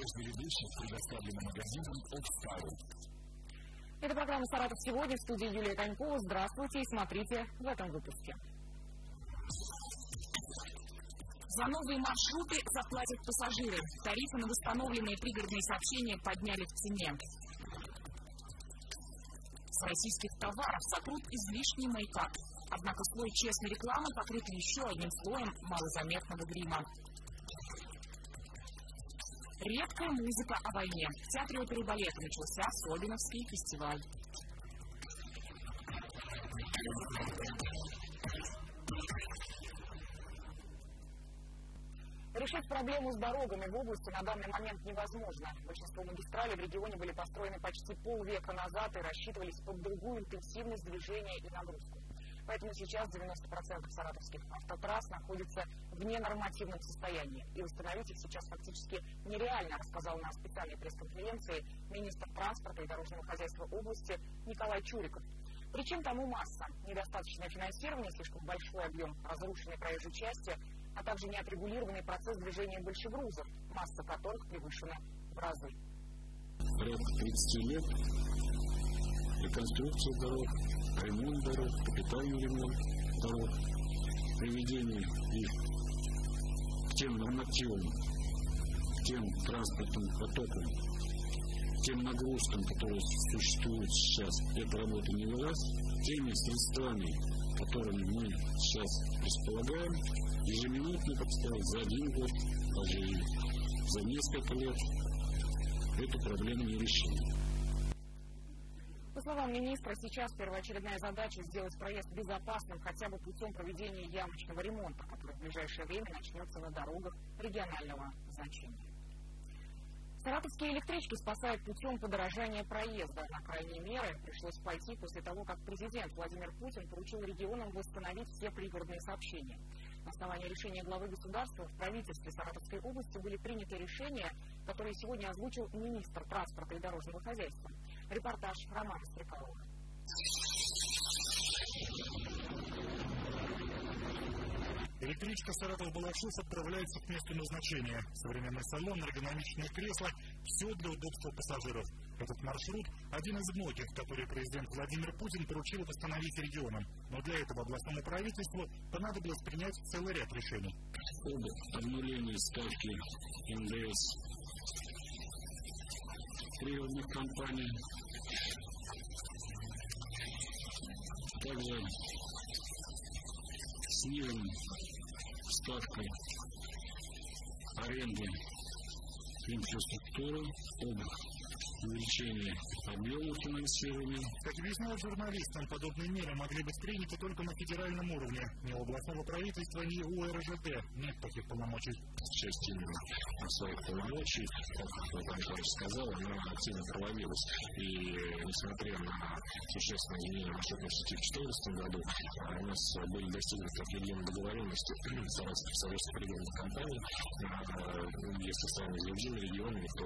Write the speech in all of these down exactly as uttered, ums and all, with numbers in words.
надежды ведущих предоставлена магазином «Офстайл». Это программа «Саратов сегодня», в студии Юлия Конькова. Здравствуйте и смотрите в этом выпуске. За новые маршруты заплатят пассажиры. Тарифы на восстановленные пригородные сообщения подняли в цене. С российских товаров сотрут излишний мейкап. Однако слой честной рекламы покрыт еще одним слоем малозаметного грима. Редкая музыка о войне. В Театре оперы и балета начался Собиновский фестиваль. Решить проблему с дорогами в области на данный момент невозможно. Большинство магистралей в регионе были построены почти полвека назад и рассчитывались под другую интенсивность движения и нагрузку. Поэтому сейчас девяносто процентов саратовских автотрасс находятся в ненормативном состоянии. И восстановить их сейчас фактически нереально, рассказал на специальной пресс-конференции министр транспорта и дорожного хозяйства области Николай Чуриков. Причин тому масса. Недостаточное финансирование, слишком большой объем разрушенной проезжей части, а также неотрегулированный процесс движения большегрузов, масса которых превышена в разы. Порядка тридцати лет реконструкция дорог, ремонт дорог, капитальный ремонт дорог, приведение их к тем нормативам, к тем транспортным потокам, к тем нагрузкам, которые существуют сейчас. Эта работа не велась. Теми средствами, которыми мы сейчас располагаем, ежеминутно, так сказать, за один год, даже и за несколько лет, эту проблему не решили. По словам министра, сейчас первоочередная задача сделать проезд безопасным хотя бы путем проведения ямочного ремонта, который в ближайшее время начнется на дорогах регионального значения. Саратовские электрички спасают путем подорожания проезда. На крайние меры пришлось пойти после того, как президент Владимир Путин поручил регионам восстановить все пригородные сообщения. На основании решения главы государства в правительстве Саратовской области были приняты решения, которые сегодня озвучил министр транспорта и дорожного хозяйства. Репортаж Романа Стрекалова. Электричка Саратов-Балашов отправляется к месту назначения. Современный салон, эргономичные кресла – все для удобства пассажиров. Этот маршрут – один из многих, которые президент Владимир Путин поручил восстановить регионам. Но для этого областному правительству понадобилось принять целый ряд решений. Об обнулении ставки эн дэ эс природных компаний, также снижена ставка аренды инфраструктуры, об увеличении объема финансирования. Как объясняют журналистам, подобные меры могли быть приняты только на федеральном уровне. Ни у областного правительства, ни у эр жэ дэ нет таких полномочий. Часть именно своих полномочий, как Николай сказал, она активно проводилась. И несмотря на существенное изменение маршрутной сети в две тысячи четырнадцатом году, у нас были достигнуты определенные договоренности с Саратовской союзной пригородной компанией. Если сравнивать с другими регионами, то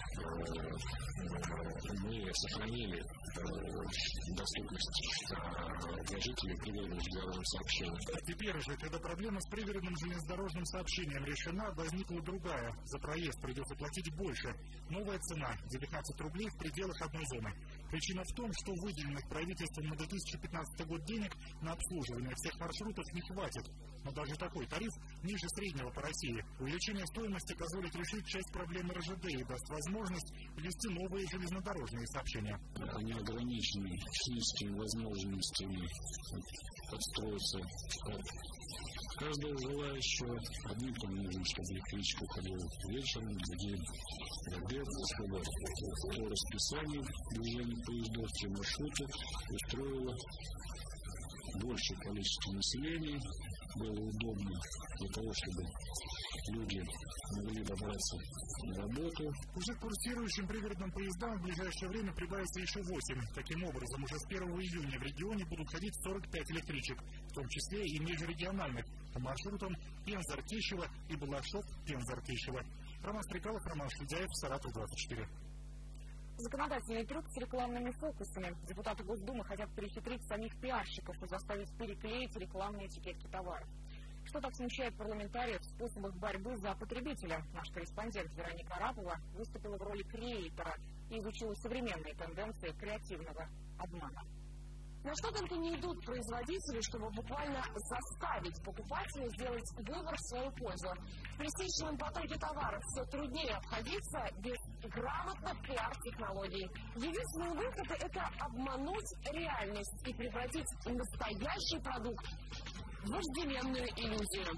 мы сохранили доступность для жителей пригородных железнодорожных сообщений. Теперь же, когда проблема с пригородным железнодорожным сообщением решена, возникла другая. За проезд придется платить больше. Новая цена – девятнадцать рублей в пределах одной зоны. Причина в том, что выделенных правительством на две тысячи пятнадцатый год денег на обслуживание всех маршрутов не хватит. Но даже такой тариф ниже среднего по России. Увеличение стоимости позволит решить часть проблемы эр жэ дэ и даст возможность ввести новые железнодорожные сообщения. Они ограничены физическими возможностями подстроиться каждого желающего. Одним там нужно, чтобы электричка ходила вечером, другим в обед, чтобы по расписанию движения поездов, те маршруты устроило большее количество населения, было удобно для того, чтобы люди могли добраться на работу. Уже курсирующим пригородным поездам в ближайшее время прибавится еще восемь. Таким образом, уже с первого июня в регионе будут ходить сорок пять электричек, в том числе и межрегиональных, по маршрутам Пенза-Ртищево и Балашов-Пенза-Ртищево. Роман Стрекалов, Роман Шведяев, Саратов двадцать четыре. Законодательный трюк с рекламными фокусами. Депутаты Госдумы хотят перехитрить самих пиарщиков и заставить переклеить рекламные этикетки товаров. Что так смущает парламентариев в способах борьбы за потребителя? Наш корреспондент Вероника Арапова выступила в роли креатора и изучила современные тенденции креативного обмана. На что только не идут производители, чтобы буквально заставить покупателя сделать выбор в свою пользу. В пресечном потоке товаров все труднее обходиться без грамотных пиар-технологий. Единственный выход – это обмануть реальность и превратить настоящий продукт в вожделенную иллюзию.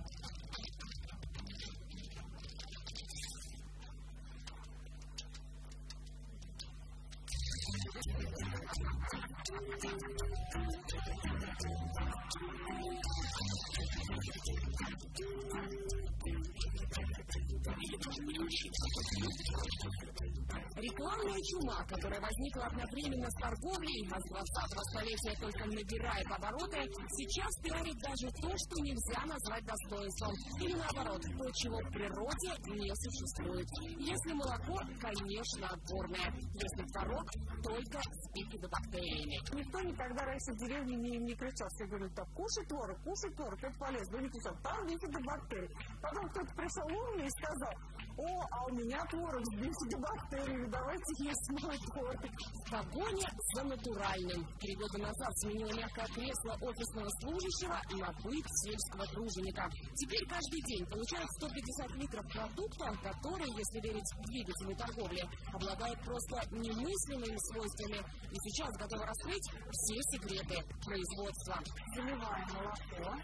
Рекламная чума, которая возникла одновременно с торговлей, а с двадцатого столетия только набирает обороты, сейчас пиарит даже то, что нельзя назвать достоинством. Или наоборот, то, чего в природе не существует. Если молоко, конечно, отборное. Если творог, только с бифидобактериями. Никто никогда раньше в деревне не, не кричал. Все говорят, так, кушай творог, кушай творог, это полезно. Они кричат, там бифидобактерии. Потом кто-то пришел умный и сказал, о, а у меня творог с бифидобактериями, давайте есть мой творог. В погоне за натуральным. Три года назад сменила мягкое кресло офисного служащего на быт сельского труженика. Теперь каждый день получают сто пятьдесят литров продукта, которые, если верить двигателю торговли, обладают просто немыслимыми свойствами. И сейчас готовы раскрыть все секреты производства. Заливаем молоко.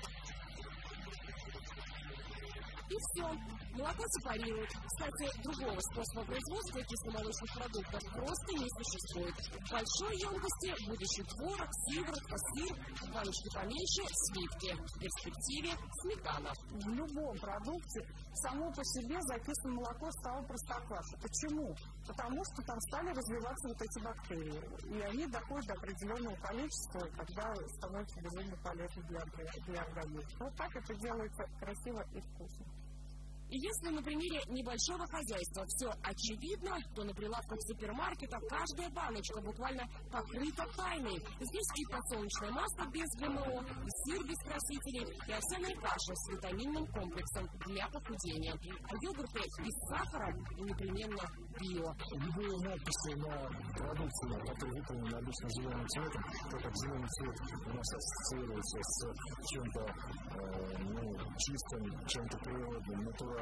И все. Молоко сепарируют. Кстати, другого способа производства кисломолочных продуктов просто не существует. В большой емкости будущий творог, сыворотка, сыр, в баночке поменьше – сливки. В перспективе – сметана. В любом продукте само по себе закисленное молоко стало простоквашей. Почему? Потому что там стали развиваться вот эти бактерии. И они доходят до определенного количества, когда становятся безумно полезны для, для организма. Вот так это делается красиво и вкусно. И если на примере небольшого хозяйства все очевидно, то на прилавках супермаркета каждая баночка буквально покрыта тайной. Здесь и подсолнечное масло без ГМО, и сыр без красителей, и овсяная каша с витаминным комплексом для похудения. А йогурты без сахара и непременно био. Любые надписи на продукции, которые выполнены обычно зеленым цветом, так как зеленый цвет у нас ассоциируется с чем-то э, ну, чистым, чем-то природным, натуральным.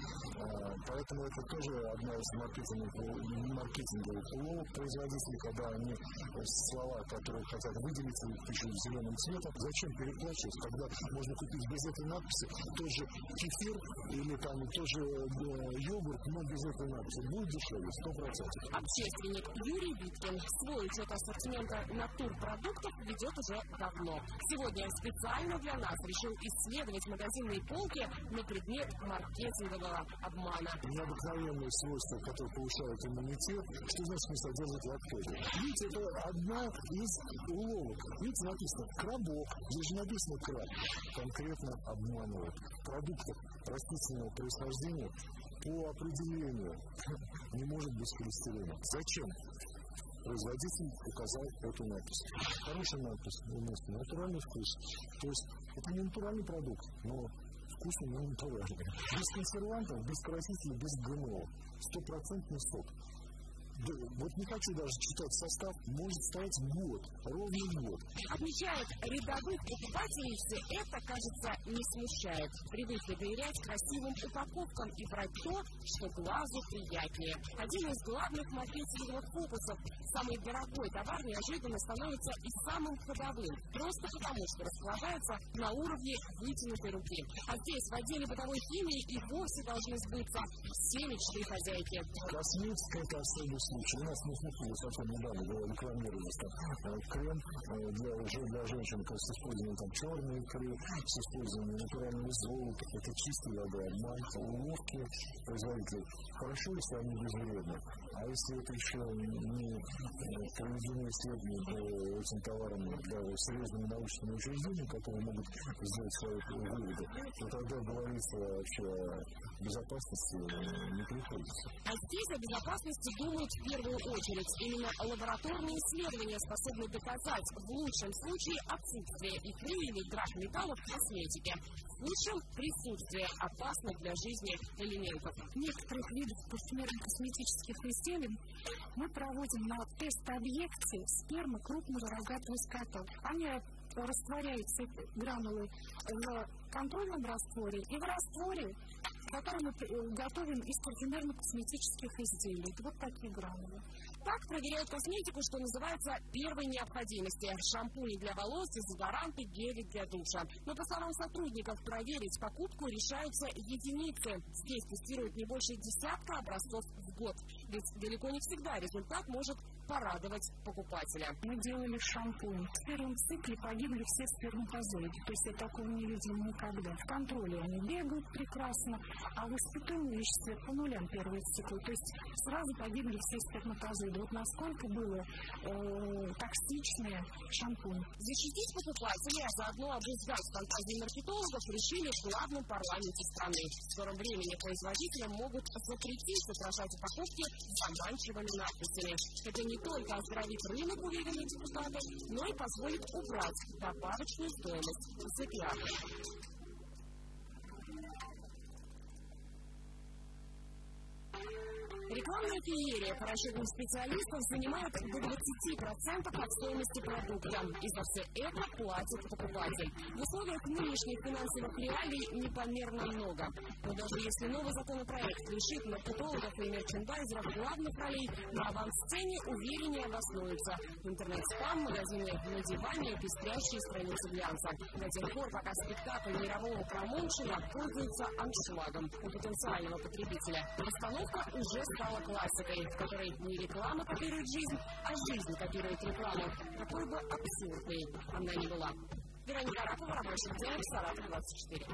Поэтому это тоже одна из маркетинговых, маркетинговых уловок производителей, когда они слова, которые хотят выделиться, пишут зеленым цветом. Зачем переплачивать, когда можно купить без этой надписи тот же кефир или там тот же йогурт, но без этой надписи. Будет дешевле, сто процентов. Общественник Юрий Виткин свой учет ассортимента натурпродуктов ведет уже давно. Сегодня специально для нас решил исследовать магазинные полки на предмет маркетингового обмана. Необыкновенные свойства, которые повышают иммунитет, что значит не содержит лактозу. Видите, это одна из уловок. Видите, написано крабок, здесь же написано краб. Конкретно обманывают. Продукты растительного происхождения по определению не может быть холестерина. Зачем? Производитель указал эту надпись. Хорошая надпись, натуральный вкус. То есть это не натуральный продукт, но вкусный, но натуральный. Без консервантов, без красителей, без ГМО. Стопроцентный сок. Да, вот не хочу даже читать состав, может стоять год, ровно год. Отмечает, рядовых покупателей все это, кажется, не смущает. Привыкли доверять красивым упаковкам и брать то, что глазу приятнее. Один из главных маркетинговых фокусов. Самый дорогой товар неожиданно становится и самым ходовым, просто потому, что раскладается на уровне вытянутой руки. А здесь, в отделе бытовой химии, и вовсе должны сбыться все мечты хозяйки. Косметика – это особый случай. У нас не смотрели совсем недавно, рекламировались там крем для, уже для женщин с использованием там, черной икры, с использованием натурального золота. Это чистый вода, обман, уловки производителей. Хорошо, если они безвредны. А если это еще не проведены исследования по этим товарам для серьезными научными учреждениями, которые могут сделать свои выводы, то тогда говорится вообще о безопасности не приходится. А здесь о безопасности думают в первую очередь. Именно лабораторные исследования способны доказать в лучшем случае отсутствие икры или драгметаллов в косметике. В худшем – присутствие опасных для жизни элементов. Некоторых видов парфюмерно-косметических изделий мы проводим на тест-объекте спермы крупного рогатого скота. Они растворяются, гранулы, в контрольном растворе и в растворе, который мы готовим из парфюмерно-косметических изделий. Вот такие гранулы. Так проверяют косметику, что называется, первой необходимости. Шампуни для волос, дезодоранты, гели для душа. Но, по словам сотрудников, проверить покупку решаются единицы. Здесь тестируют не больше десятка образцов в год. Ведь далеко не всегда результат может порадовать покупателя. Мы делали шампунь. В первом цикле погибли все сперматозоиды. То есть я такого не видела никогда. В контроле они бегают прекрасно, а в испытании веществе по нулям первый цикл. То есть сразу погибли все сперматозоиды. Вот насколько было э, токсичное шампунь. Защитить покупателей, а заодно обуздать фантазии маркетологов решили в главном парламенте страны. В скором времени производителям могут запретить украшать упаковки заманчивыми надписями. Это не только оздоровит рынок, уверены депутаты, но и позволит убрать добавочную стоимость с экрана. Рекламная феерия по расчетам специалистов занимает до двадцати процентов от стоимости продукта. И за все это платит покупатель. В условиях нынешних финансовых реалий непомерно много. Но даже если новый законопроект лишит маркетологов и мерчендайзеров главных ролей, на авансцене увереннее обоснуются. Интернет-спам, магазины на диване, пестрящие страницы глянца. До тех пор, пока спектакль мирового промоушена пользуется аншлагом у потенциального потребителя. Постановка уже стала классикой, в которой не реклама копирует жизнь, а жизнь копирует рекламу, какой бы абсурдной она ни была. Вероника Арапова, рабочий день, Саратов двадцать четыре.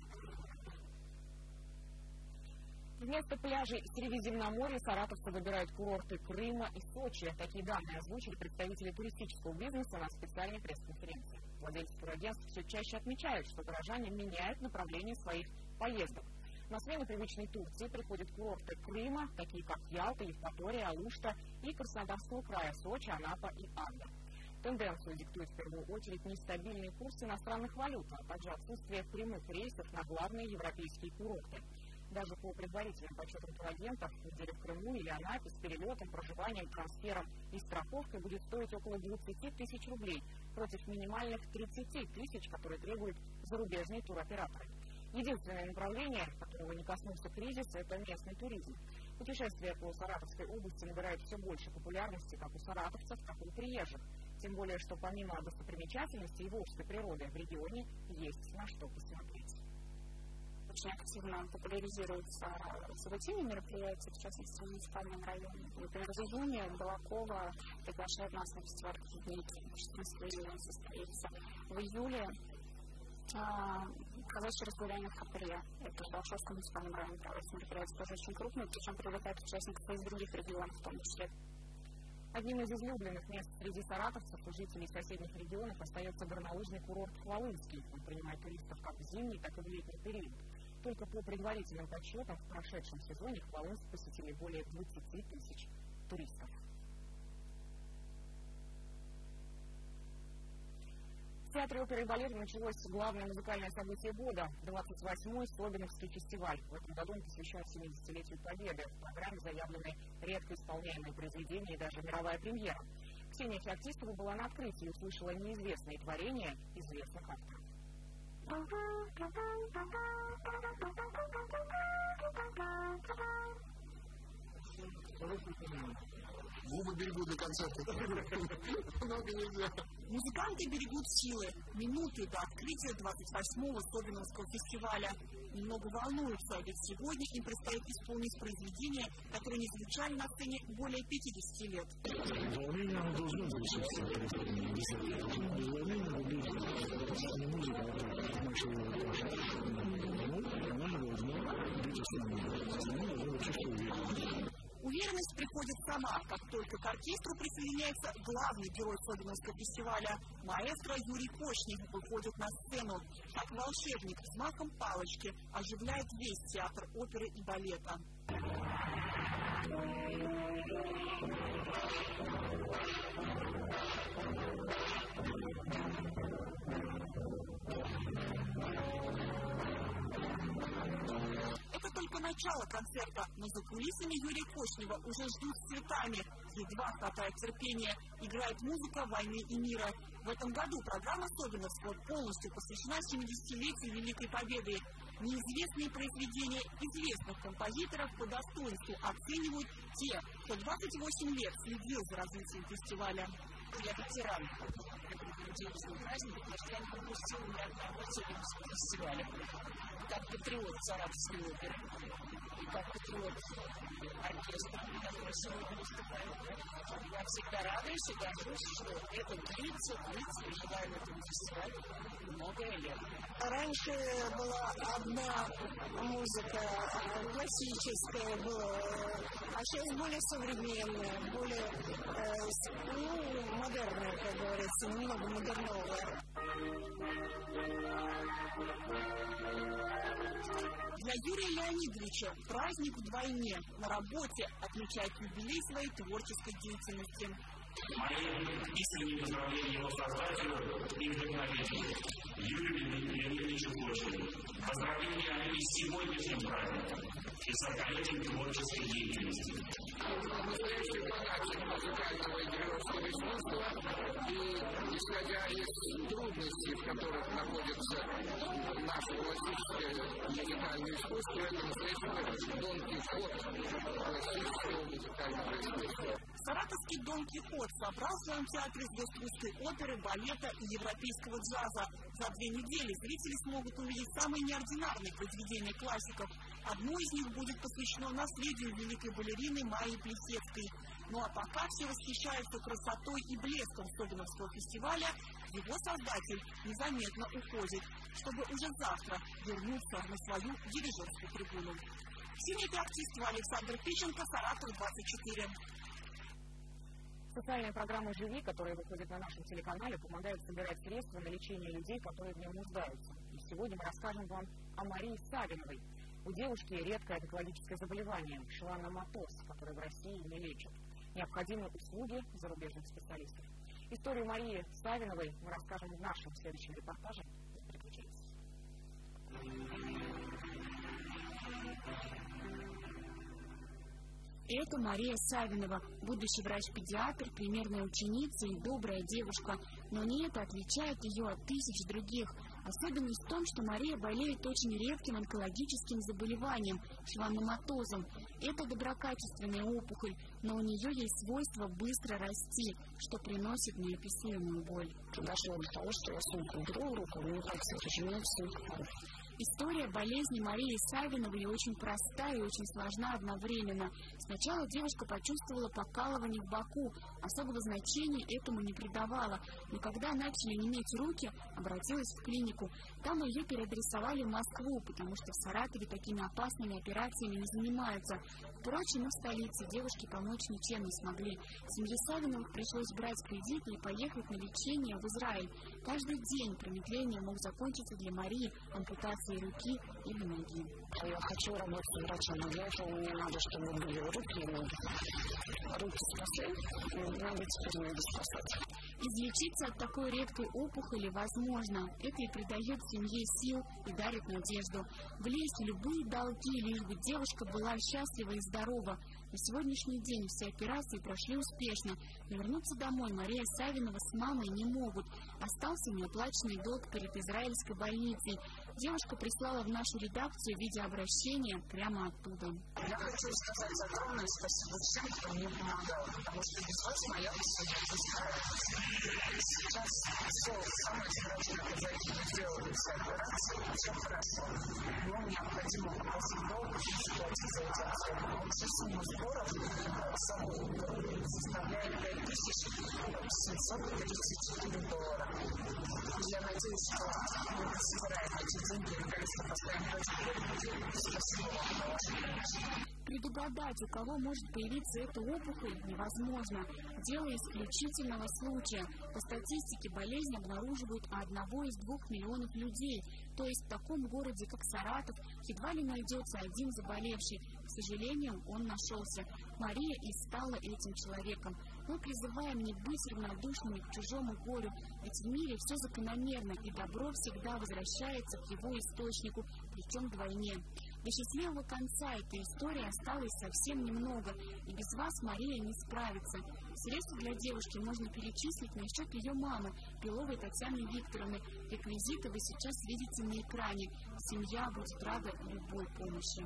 Вместо пляжей Средиземноморья саратовцы выбирают курорты Крыма и Сочи. Такие данные озвучили представители туристического бизнеса на специальной пресс-конференции. Владельцы турагентств все чаще отмечают, что горожане меняют направление своих поездок. На смену привычной Турции приходят курорты Крыма, такие как Ялта, Евпатория, Алушта и Краснодарского края, Сочи, Анапа и Ада. Тенденцию диктует в первую очередь нестабильные курсы иностранных валют, а также отсутствие прямых рейсов на главные европейские курорты. Даже по предварительным подсчетам турагентов, неделя в Крыму или Анапе с перелетом, проживанием, трансфером и страховкой будет стоить около двадцати тысяч рублей против минимальных тридцати тысяч, которые требуют зарубежные туроператоры. Единственное направление, которого не коснулся кризис, это местный туризм. Путешествия по Саратовской области набирают все больше популярности как у саратовцев, так и у приезжих. Тем более, что помимо достопримечательностей и волжской природы в регионе есть на что посмотреть. Очень активно популяризируются событийные мероприятия, в частности, в муниципальном районе. Например, в июне Балакова приглашает нас на фестиваль «Киевники», четырнадцатого июня состоится. В июле казачье распределение в Капре. Это в Балашовском муниципальном районе проводится мероприятие, тоже очень крупное, причем привлекает участников из других регионов в том числе. Одним из излюбленных мест среди саратовцев и жителей соседних регионов остается горнолыжный курорт Хвалынский. Он принимает туристов как в зимний, так и в летний период. Только по предварительным подсчетам в прошедшем сезоне Хвалынск посетили более двадцати тысяч туристов. В Театре оперы и балета началось главное музыкальное событие года – двадцать восьмой Собиновский фестиваль. В этом году он посвящен семидесятилетию Победы. В программе заявлены редко исполняемые произведения и даже мировая премьера. Ксения Феоктистова была на открытии и услышала неизвестные творения известных авторов. Губы берегут до концерта. Много нельзя. Музыканты берегут силы. Минуты до открытия двадцать восьмого Собиновского фестиваля. Немного волнуются, ведь сегодня им предстоит исполнить произведения, которые не звучали на сцене более пятидесяти лет. Волнение оно должно завершиться. Без волнения будет не музыка, а нашего ну, она же должна быть основной. Основной должна чувствовать уверенность. Уверенность приходит сама, как только к оркестру присоединяется главный герой Собиновского фестиваля. Маэстро Юрий Кошник выходит на сцену, как волшебник с махом палочки оживляет весь театр оперы и балета. Только начало концерта, но за кулисами Юрия Кошнева уже ждут с цветами. Едва хватает терпения. Играет музыка войны и мира. В этом году программа «Особенность» полностью посвящена семидесятилетию Великой Победы. Неизвестные произведения известных композиторов по достоинству оценивают те, кто двадцать восемь лет следил за развитием фестиваля. Я ветеран этого интересного праздника, потому что я не пропустил ни одного особенного фестиваля. Как патриот Саратовской оперы и как патриот оркестра, который сегодня выступает. Я всегда радуюсь и горжусь, что это длится, длится, и желаю этому фестивалю многое лет. Раньше была одна музыка классическая, была, а сейчас более современная, более э, ну, модерная, как говорится, немного модерновая. Для Юрия Леонидовича праздник вдвойне. На работе отмечает юбилей своей творческой деятельности. Мои искренние поздравления его создателю и вдохновителю Юрию Леонидовичу Кошневу. Поздравления и с сегодняшним праздником, и с сорокалетием творческой деятельности. Настоящий фанатик музыкального и героического искусства, и исходя из трудностей, в которых находится наше классическое музыкальное искусство, это настоящий Дон Кихот классического музыкального искусства. Саратовский Дон Кихот собрал в своем театре звезд русской оперы, балета и европейского джаза. За две недели зрители смогут увидеть самые неординарные произведения классиков. Одно из них будет посвящено наследию великой балерины Майи Плисецкой. Ну а пока все восхищаются красотой и блеском Собиновского фестиваля, его создатель незаметно уходит, чтобы уже завтра вернуться на свою дирижерскую трибуну. Ксения Феоктистова, Александр Фищенко, Саратов, двадцать четыре. Социальная программа «Живи», которая выходит на нашем телеканале, помогает собирать средства на лечение людей, которые в нем нуждаются. И сегодня мы расскажем вам о Марии Савиновой. У девушки редкое онкологическое заболевание – шванноматоз, которое в России не лечат. Необходимы услуги зарубежных специалистов. Историю Марии Савиновой мы расскажем в нашем следующем репортаже. Не переключайтесь. Это Мария Савинова, будущий врач-педиатр, примерная ученица и добрая девушка. Но не это отличает ее от тысяч других. Особенность в том, что Мария болеет очень редким онкологическим заболеванием – шванноматозом. Это доброкачественная опухоль, но у нее есть свойство быстро расти, что приносит неописуемую боль. Дошло до того, что я сумку беру в руку, мне кажется, прижимает сумку. История болезни Марии Савиновой очень простая и очень сложна одновременно. Сначала девушка почувствовала покалывание в боку, особого значения этому не придавала, но когда начали неметь руки, обратилась в клинику. Там ее переадресовали в Москву, потому что в Саратове такими опасными операциями не занимаются. Впрочем, и в столице девушке помочь ничем не смогли. Семье Савиновых пришлось брать кредиты и поехать на лечение в Израиль. Каждый день промедление мог закончиться для Марии ампутацией руки или ноги. Я хочу работать врачом, но для этого мне надо, чтобы были руки и ноги. Руки спасли, надо теперь ноги спасать. Излечиться от такой редкой опухоли возможно. Это и придает семье сил и дарит надежду. Влезть в любые долги, лишь бы девушка была счастлива и здорова. На сегодняшний день все операции прошли успешно. Но вернуться домой Мария Савинова с мамой не могут. Остался неоплаченный долг перед израильской больницей. Девушка прислала в нашу редакцию видеообращение прямо оттуда. Я хочу сказать огромное спасибо всем, кто мне помогал, потому что без вас моя жизнь не справится. Сейчас все самое срочное произойдет, сделали все операции, все хорошо. Но необходимо попросить долг и заплатить за эти расходы. Общая сумма сборов самой составляет пять тысяч семьсот тридцать четыре доллара. Я надеюсь, что мы собираем эти деньги и наконец-то поставим точку. Спасибо вам за вашу помощь. предугадать, у кого может появиться эта опухоль, невозможно. Дело исключительного случая. По статистике болезнь обнаруживают у одного из двух миллионов людей. То есть в таком городе, как Саратов, едва ли найдется один заболевший. К сожалению, он нашелся. Мария и стала этим человеком. Мы призываем не быть равнодушными к чужому горю, ведь в мире все закономерно, и добро всегда возвращается к его источнику, причем вдвойне. До счастливого конца этой истории осталось совсем немного, и без вас Мария не справится. Средства для девушки можно перечислить на счет ее мамы, Беловой Татьяны Викторовны. Реквизиты вы сейчас видите на экране. Семья будет рада любой помощи.